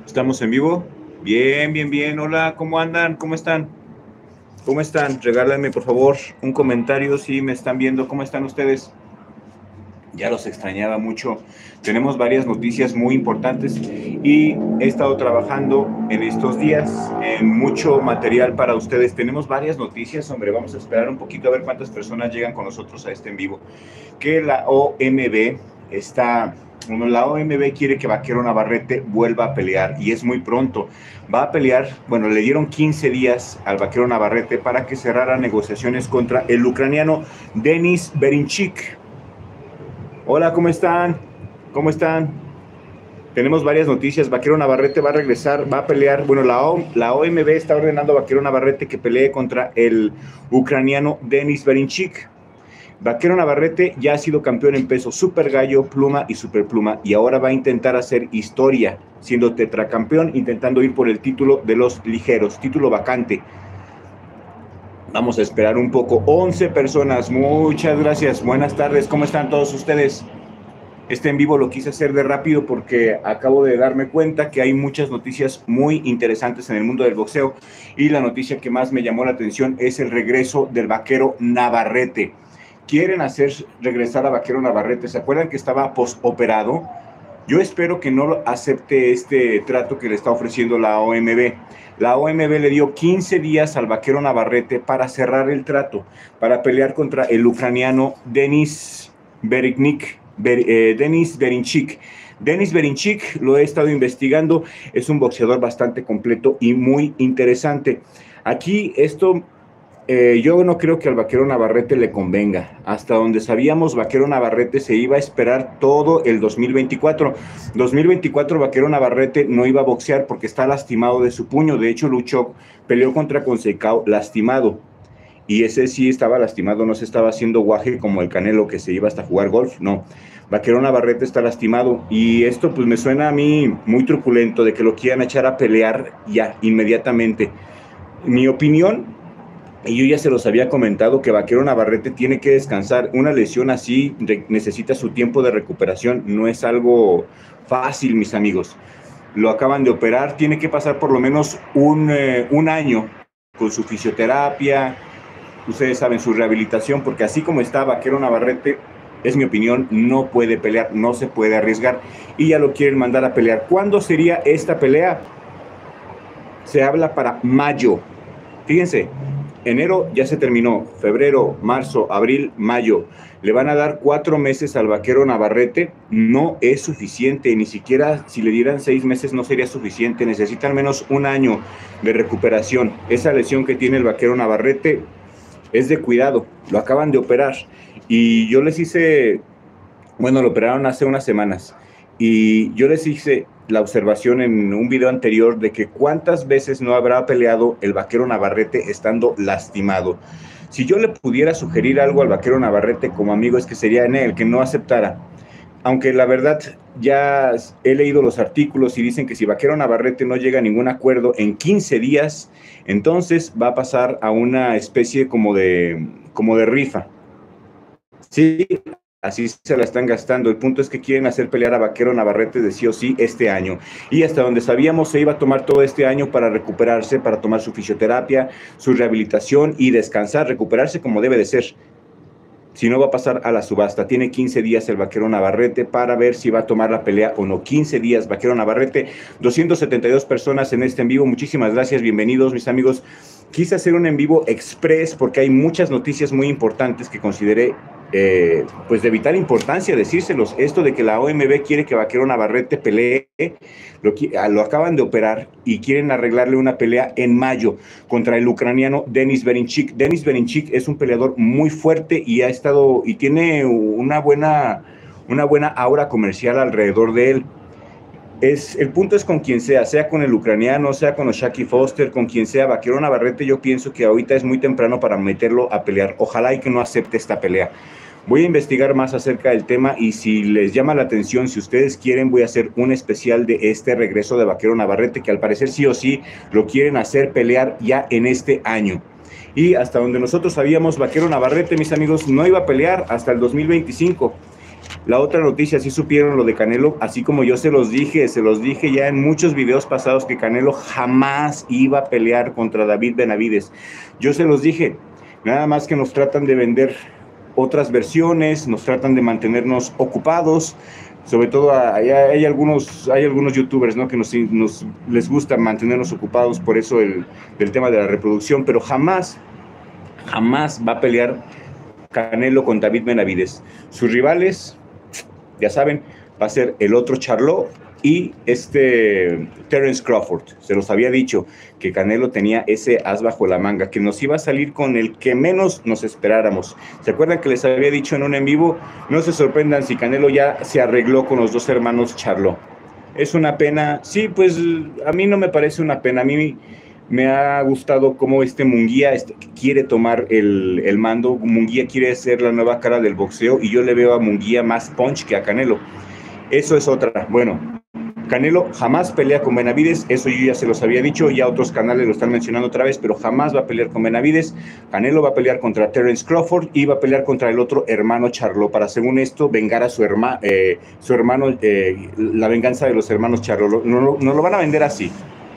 ¿Estamos en vivo? Bien, bien, bien. Hola, ¿cómo andan? ¿Cómo están? ¿Cómo están? Regálenme, por favor, un comentario si me están viendo. ¿Cómo están ustedes? Ya los extrañaba mucho. Tenemos varias noticias muy importantes y he estado trabajando en estos días en mucho material para ustedes. Tenemos varias noticias, hombre. Vamos a esperar un poquito a ver cuántas personas llegan con nosotros a este en vivo. Que la OMB está, bueno, la OMB quiere que Vaquero Navarrete vuelva a pelear y es muy pronto. Va a pelear, bueno, le dieron 15 días al Vaquero Navarrete para que cerrara negociaciones contra el ucraniano Denis Berinchik. Hola, ¿cómo están? ¿Cómo están? Tenemos varias noticias. Vaquero Navarrete va a regresar, va a pelear. Bueno, la OMB está ordenando a Vaquero Navarrete que pelee contra el ucraniano Denis Berinchik. Vaquero Navarrete ya ha sido campeón en peso super gallo, pluma y superpluma y ahora va a intentar hacer historia, siendo tetracampeón, intentando ir por el título de los ligeros, título vacante. Vamos a esperar un poco. 11 personas, muchas gracias. Buenas tardes, ¿cómo están todos ustedes? Este en vivo lo quise hacer de rápido porque acabo de darme cuenta que hay muchas noticias muy interesantes en el mundo del boxeo y la noticia que más me llamó la atención es el regreso del Vaquero Navarrete. Quieren hacer regresar a Vaquero Navarrete. ¿Se acuerdan que estaba postoperado? Yo espero que no acepte este trato que le está ofreciendo la OMB. La OMB le dio 15 días al Vaquero Navarrete para cerrar el trato, para pelear contra el ucraniano Denis Berinchik. Denis Berinchik, lo he estado investigando, es un boxeador bastante completo y muy interesante. Aquí yo no creo que al Vaquero Navarrete le convenga. Hasta donde sabíamos, Vaquero Navarrete se iba a esperar todo el 2024. 2024 Vaquero Navarrete no iba a boxear porque está lastimado de su puño. De hecho, peleó contra Conceição lastimado. Y ese sí estaba lastimado, no se estaba haciendo guaje como el Canelo que se iba hasta jugar golf, no. Vaquero Navarrete está lastimado y esto pues me suena a mí muy truculento de que lo quieran echar a pelear ya, inmediatamente. Mi opinión, y yo ya se los había comentado, que Vaquero Navarrete tiene que descansar. Una lesión así necesita su tiempo de recuperación, no es algo fácil, mis amigos. Lo acaban de operar, tiene que pasar por lo menos un año con su fisioterapia, ustedes saben, su rehabilitación, porque así como está Vaquero Navarrete, es mi opinión, no puede pelear, no se puede arriesgar y ya lo quieren mandar a pelear. ¿Cuándo sería esta pelea? Se habla para mayo. Fíjense, enero ya se terminó, febrero, marzo, abril, mayo. Le van a dar 4 meses al Vaquero Navarrete, no es suficiente, ni siquiera si le dieran 6 meses no sería suficiente, necesita al menos un año de recuperación. Esa lesión que tiene el Vaquero Navarrete es de cuidado, lo acaban de operar y yo les hice, bueno, lo operaron hace unas semanas y yo les hice la observación en un video anterior de que cuántas veces no habrá peleado el Vaquero Navarrete estando lastimado. Si yo le pudiera sugerir algo al Vaquero Navarrete como amigo es que sería en él, que no aceptara. Aunque la verdad ya he leído los artículos y dicen que si Vaquero Navarrete no llega a ningún acuerdo en 15 días, entonces va a pasar a una especie como de rifa. Sí, así se la están gastando. El punto es que quieren hacer pelear a Vaquero Navarrete de sí o sí este año. Y hasta donde sabíamos se iba a tomar todo este año para recuperarse, para tomar su fisioterapia, su rehabilitación y descansar, recuperarse como debe de ser. Si no, va a pasar a la subasta. Tiene 15 días el Vaquero Navarrete para ver si va a tomar la pelea o no. 15 días, Vaquero Navarrete. 272 personas en este en vivo. Muchísimas gracias. Bienvenidos, mis amigos. Quise hacer un en vivo express porque hay muchas noticias muy importantes que consideré pues de vital importancia decírselos. Esto de que la OMB quiere que Vaquero Navarrete pelee, lo acaban de operar y quieren arreglarle una pelea en mayo contra el ucraniano Denis Berinchik. Denis Berinchik es un peleador muy fuerte y tiene una buena aura comercial alrededor de él. El punto es con quien sea con el ucraniano, sea con O'Shaquie Foster, con quien sea. Vaquero Navarrete, yo pienso que ahorita es muy temprano para meterlo a pelear. Ojalá y que no acepte esta pelea. Voy a investigar más acerca del tema y si les llama la atención, si ustedes quieren, voy a hacer un especial de este regreso de Vaquero Navarrete, que al parecer sí o sí lo quieren hacer pelear ya en este año. Y hasta donde nosotros sabíamos, Vaquero Navarrete, mis amigos, no iba a pelear hasta el 2025. La otra noticia, sí supieron lo de Canelo, así como yo se los dije ya en muchos videos pasados que Canelo jamás iba a pelear contra David Benavides. Yo se los dije, nada más que nos tratan de vender otras versiones, nos tratan de mantenernos ocupados, sobre todo hay algunos youtubers, ¿no?, que les gusta mantenernos ocupados, por eso el tema de la reproducción, pero jamás va a pelear Canelo con David Benavides. Sus rivales, ya saben, va a ser el otro Charlo y Terence Crawford. Se los había dicho que Canelo tenía ese as bajo la manga, que nos iba a salir con el que menos nos esperáramos. ¿Se acuerdan que les había dicho en un en vivo? No se sorprendan si Canelo ya se arregló con los dos hermanos Charlo. Es una pena. Sí, pues a mí no me parece una pena. A mí me ha gustado cómo Munguía quiere tomar el mando. Munguía quiere ser la nueva cara del boxeo y yo le veo a Munguía más punch que a Canelo. Eso es otra. Bueno, Canelo jamás pelea con Benavides, eso yo ya se los había dicho, ya otros canales lo están mencionando otra vez, pero jamás va a pelear con Benavides. Canelo va a pelear contra Terence Crawford y va a pelear contra el otro hermano Charlo, para, según esto, vengar a su hermano, la venganza de los hermanos Charlo. No lo van a vender así.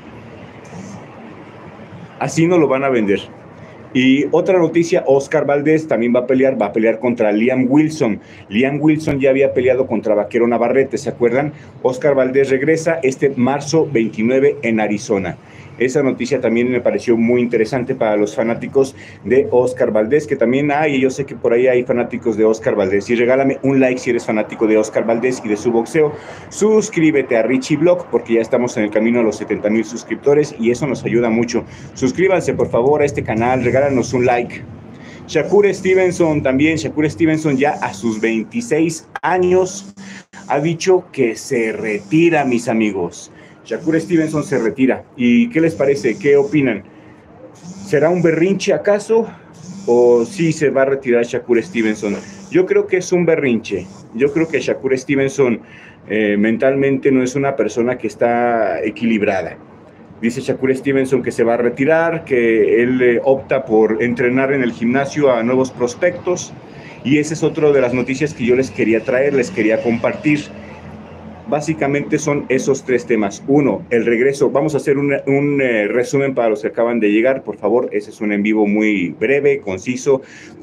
Así no lo van a vender. Y otra noticia, Oscar Valdés también va a pelear contra Liam Wilson. Liam Wilson ya había peleado contra Vaquero Navarrete, ¿se acuerdan? Oscar Valdés regresa marzo 29 en Arizona. Esa noticia también me pareció muy interesante para los fanáticos de Oscar Valdés, que también hay, yo sé que por ahí hay fanáticos de Oscar Valdés. Y regálame un like si eres fanático de Oscar Valdés y de su boxeo. Suscríbete a Richie Blog, porque ya estamos en el camino a los 70,000 suscriptores y eso nos ayuda mucho. Suscríbanse, por favor, a este canal, regálanos un like. Shakur Stevenson también, Shakur Stevenson ya a sus 26 años ha dicho que se retira, mis amigos. Shakur Stevenson se retira. ¿Y qué les parece? ¿Qué opinan? ¿Será un berrinche acaso? ¿O sí se va a retirar Shakur Stevenson? Yo creo que es un berrinche. Yo creo que Shakur Stevenson mentalmente no es una persona que está equilibrada. Dice Shakur Stevenson que se va a retirar, que él opta por entrenar en el gimnasio a nuevos prospectos. Y esa es otra de las noticias que yo les quería traer, les quería compartir. Básicamente son esos tres temas. Uno, el regreso. Vamos a hacer un resumen para los que acaban de llegar. Por favor, ese es un en vivo muy breve, concisos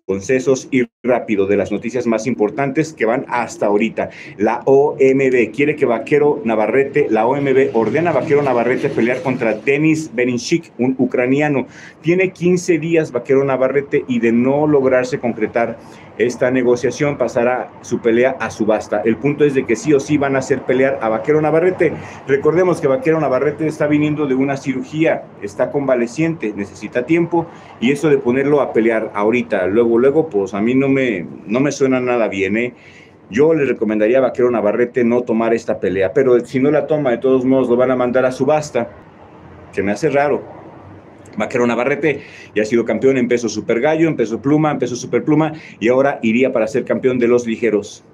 y rápido de las noticias más importantes que van hasta ahorita. La OMB quiere que Vaquero Navarrete, la OMB ordena a Vaquero Navarrete pelear contra Denis Berinchik, un ucraniano. Tiene 15 días Vaquero Navarrete y de no lograrse concretar esta negociación pasará su pelea a subasta. El punto es de que sí o sí van a hacer pelear a Vaquero Navarrete. Recordemos que Vaquero Navarrete está viniendo de una cirugía, está convaleciente, necesita tiempo, y eso de ponerlo a pelear ahorita, luego, pues a mí no me suena nada bien, ¿eh? Yo le recomendaría a Vaquero Navarrete no tomar esta pelea, pero si no la toma, de todos modos lo van a mandar a subasta, que me hace raro. Vaquero Navarrete ya ha sido campeón en peso super gallo, en peso pluma, en peso super pluma, y ahora iría para ser campeón de los ligeros.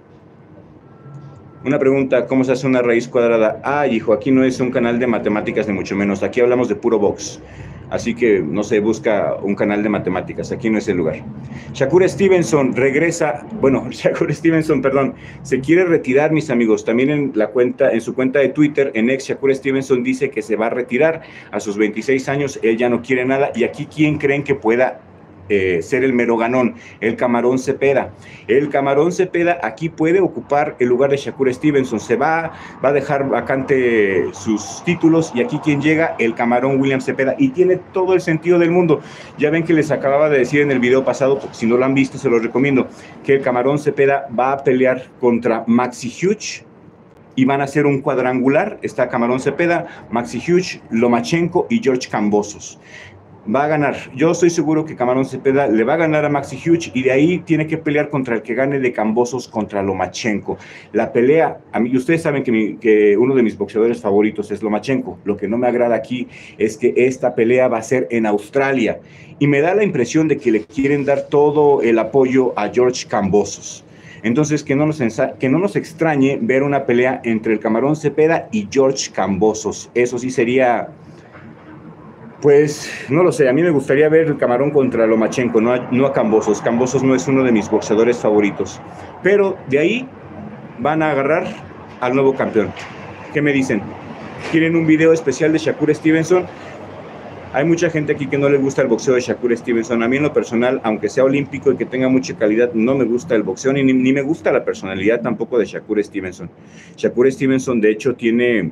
Una pregunta, ¿cómo se hace una raíz cuadrada? Ay, hijo, aquí no es un canal de matemáticas ni mucho menos, aquí hablamos de puro box. Así que, no sé, busca un canal de matemáticas, aquí no es el lugar. Shakur Stevenson se quiere retirar, mis amigos. También en su cuenta de Twitter, en ex, Shakur Stevenson dice que se va a retirar a sus 26 años, él ya no quiere nada. Y aquí, ¿quién creen que pueda ser el mero ganón? El Camarón Cepeda. El Camarón Cepeda aquí puede ocupar el lugar de Shakur Stevenson. Se va a dejar vacante sus títulos y aquí quien llega, el Camarón William Cepeda, y tiene todo el sentido del mundo. Ya ven que les acababa de decir en el video pasado, si no lo han visto se los recomiendo, que el Camarón Cepeda va a pelear contra Maxi Huge y van a hacer un cuadrangular. Está Camarón Cepeda, Maxi Huge, Lomachenko y George Kambosos. Va a ganar. Yo estoy seguro que Camarón Cepeda le va a ganar a Maxi Huge y de ahí tiene que pelear contra el que gane de Kambosos contra Lomachenko. La pelea, ustedes saben que uno de mis boxeadores favoritos es Lomachenko. Lo que no me agrada aquí es que esta pelea va a ser en Australia y me da la impresión de que le quieren dar todo el apoyo a George Kambosos. Entonces, que no nos extrañe ver una pelea entre el Camarón Cepeda y George Kambosos. Eso sí sería... Pues, no lo sé, a mí me gustaría ver el Camarón contra Lomachenko, no a Kambosos. Kambosos no es uno de mis boxeadores favoritos. Pero de ahí van a agarrar al nuevo campeón. ¿Qué me dicen? ¿Quieren un video especial de Shakur Stevenson? Hay mucha gente aquí que no le gusta el boxeo de Shakur Stevenson. A mí en lo personal, aunque sea olímpico y que tenga mucha calidad, no me gusta el boxeo, ni me gusta la personalidad tampoco de Shakur Stevenson. Shakur Stevenson, de hecho, tiene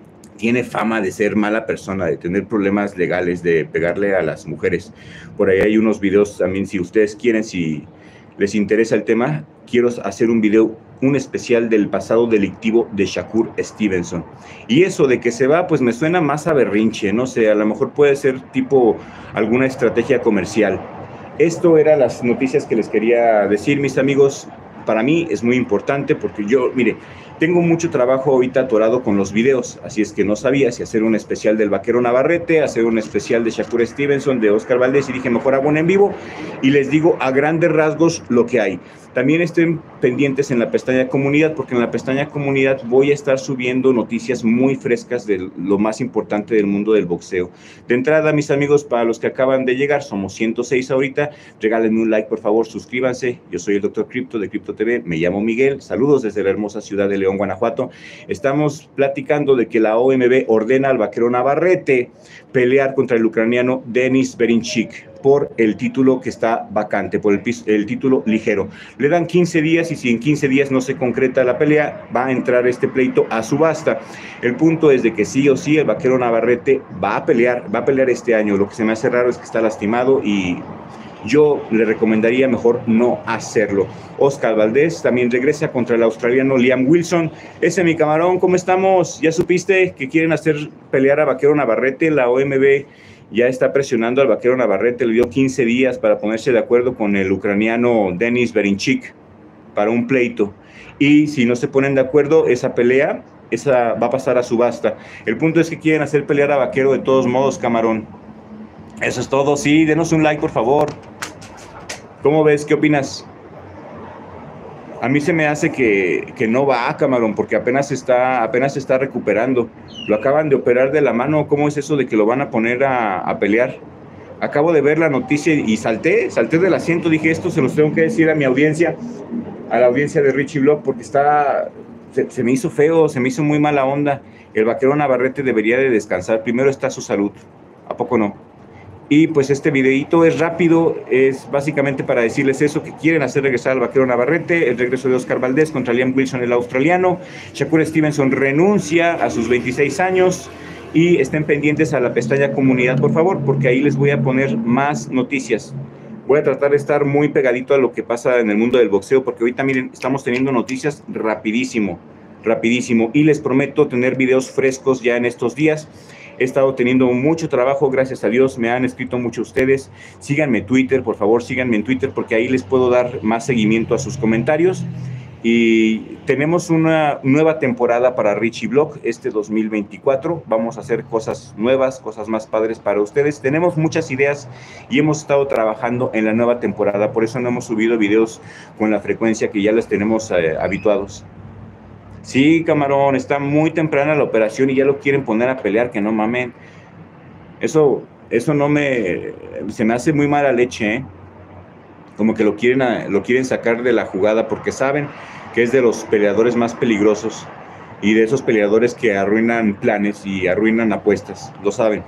fama de ser mala persona, de tener problemas legales, de pegarle a las mujeres. Por ahí hay unos videos también, si ustedes quieren, si les interesa el tema, quiero hacer un video, un especial del pasado delictivo de Shakur Stevenson. Y eso de que se va, pues me suena más a berrinche, no sé, a lo mejor puede ser tipo alguna estrategia comercial. Esto eran las noticias que les quería decir, mis amigos. Para mí es muy importante porque yo, mire, tengo mucho trabajo ahorita atorado con los videos, así es que no sabía si hacer un especial del Vaquero Navarrete, hacer un especial de Shakur Stevenson, de Oscar Valdez, y dije, mejor hago un en vivo y les digo a grandes rasgos lo que hay. También estén pendientes en la pestaña comunidad, porque en la pestaña comunidad voy a estar subiendo noticias muy frescas de lo más importante del mundo del boxeo. De entrada, mis amigos, para los que acaban de llegar, somos 106 ahorita, regálenme un like, por favor, suscríbanse. Yo soy el Dr. Crypto de Crypto TV, me llamo Miguel, saludos desde la hermosa ciudad de León, Guanajuato. Estamos platicando de que la OMB ordena al Vaquero Navarrete pelear contra el ucraniano Denis Berinchik por el título que está vacante, por el título ligero. Le dan 15 días y si en 15 días no se concreta la pelea, va a entrar este pleito a subasta. El punto es de que sí o sí el Vaquero Navarrete va a pelear este año. Lo que se me hace raro es que está lastimado y yo le recomendaría mejor no hacerlo. Oscar Valdez también regresa contra el australiano Liam Wilson. Ese, mi camarón, ¿cómo estamos? ¿Ya supiste que quieren hacer pelear a Vaquero Navarrete? La OMB ya está presionando al Vaquero Navarrete, le dio 15 días para ponerse de acuerdo con el ucraniano Denis Berinchik para un pleito. Y si no se ponen de acuerdo, esa pelea va a pasar a subasta. El punto es que quieren hacer pelear a Vaquero de todos modos, camarón. Eso es todo. Sí, denos un like, por favor. ¿Cómo ves? ¿Qué opinas? A mí se me hace que no va, camarón, porque apenas está recuperando. Lo acaban de operar de la mano. ¿Cómo es eso de que lo van a poner a pelear? Acabo de ver la noticia y salté del asiento. Dije, esto se los tengo que decir a mi audiencia, a la audiencia de Richie Blog, porque se me hizo feo, se me hizo muy mala onda. El Vaquero Navarrete debería de descansar. Primero está su salud. ¿A poco no? Y pues este videito es rápido, es básicamente para decirles eso, que quieren hacer regresar al Vaquero Navarrete, el regreso de Oscar Valdez contra Liam Wilson, el australiano. Shakur Stevenson renuncia a sus 26 años y estén pendientes a la pestaña comunidad, por favor, porque ahí les voy a poner más noticias. Voy a tratar de estar muy pegadito a lo que pasa en el mundo del boxeo, porque ahorita miren, estamos teniendo noticias rapidísimo, y les prometo tener videos frescos ya en estos días. He estado teniendo mucho trabajo, gracias a Dios, me han escrito mucho ustedes. Síganme en Twitter, por favor, síganme en Twitter, porque ahí les puedo dar más seguimiento a sus comentarios. Y tenemos una nueva temporada para Richie Blog, 2024. Vamos a hacer cosas nuevas, cosas más padres para ustedes. Tenemos muchas ideas y hemos estado trabajando en la nueva temporada, por eso no hemos subido videos con la frecuencia que ya les tenemos habituados. Sí, camarón, está muy temprana la operación y ya lo quieren poner a pelear, que no mamen. Eso no se me hace muy mala leche, ¿eh? Como que lo quieren sacar de la jugada porque saben que es de los peleadores más peligrosos y de esos peleadores que arruinan planes y arruinan apuestas, lo saben.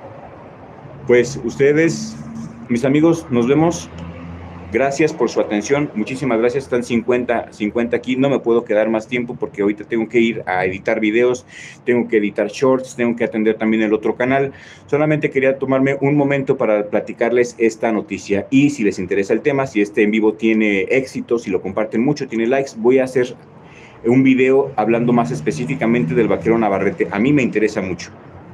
Pues ustedes, mis amigos, nos vemos. Gracias por su atención, muchísimas gracias. Están 50 aquí, no me puedo quedar más tiempo porque ahorita tengo que ir a editar videos, tengo que editar shorts, tengo que atender también el otro canal. Solamente quería tomarme un momento para platicarles esta noticia y si les interesa el tema, si este en vivo tiene éxito, si lo comparten mucho, tiene likes, voy a hacer un video hablando más específicamente del Vaquero Navarrete. A mí me interesa mucho.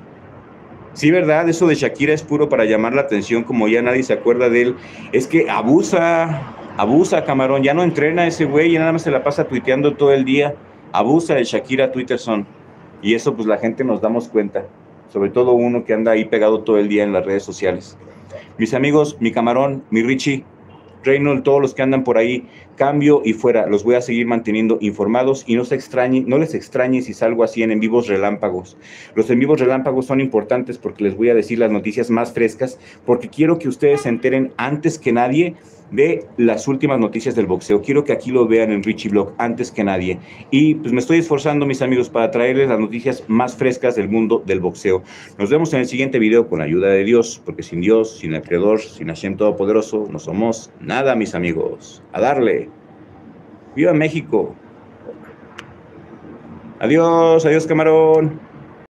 Sí, verdad, eso de Shakira es puro para llamar la atención, como ya nadie se acuerda de él. Es que abusa, camarón, ya no entrena ese güey, ya nada más se la pasa tuiteando todo el día. Abusa de Shakira Twitterson. Y eso pues la gente nos damos cuenta, sobre todo uno que anda ahí pegado todo el día en las redes sociales. Mis amigos, mi camarón, mi Richie, Reynold, todos los que andan por ahí, cambio y fuera. Los voy a seguir manteniendo informados y no les extrañe si salgo así en vivos relámpagos. Los en vivos relámpagos son importantes porque les voy a decir las noticias más frescas, porque quiero que ustedes se enteren antes que nadie de las últimas noticias del boxeo. Quiero que aquí lo vean en Richie Blog antes que nadie. Y pues me estoy esforzando, mis amigos, para traerles las noticias más frescas del mundo del boxeo. Nos vemos en el siguiente video con la ayuda de Dios, porque sin Dios, sin el Creador, sin Hashem Todopoderoso, no somos nada, mis amigos. A darle. ¡Viva México! Adiós, adiós, camarón.